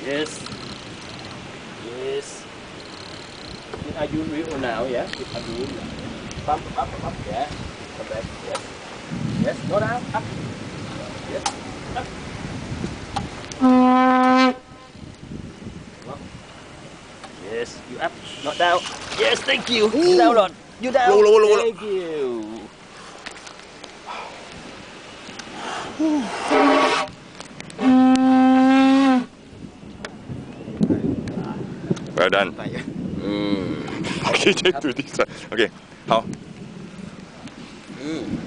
Yes. Yes. Are you real now? Yeah. Are you real now? Up. Yeah. Come back. Yes. Yes. Go down. Up. Yes. Up. Yes. You up. Not down. Yes. Thank you. You down, Ron. You down. Thank you. Well done. Okay, take to this side. Okay, how?